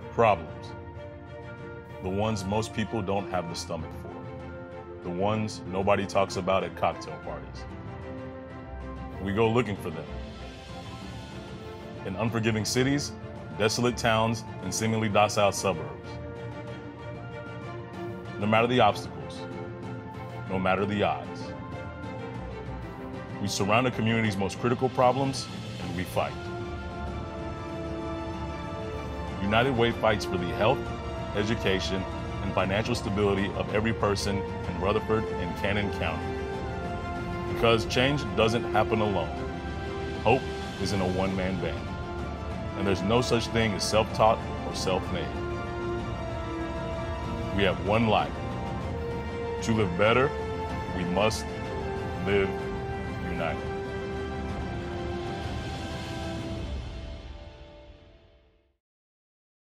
Problems. The ones most people don't have the stomach for. The ones nobody talks about at cocktail parties. We go looking for them. In unforgiving cities, desolate towns, and seemingly docile suburbs. No matter the obstacles, no matter the odds, we surround a community's most critical problems and we fight. United Way fights for the health, education, and financial stability of every person in Rutherford and Cannon County. Because change doesn't happen alone. Hope isn't a one-man band. And there's no such thing as self-taught or self-made. We have one life. To live better, we must live united.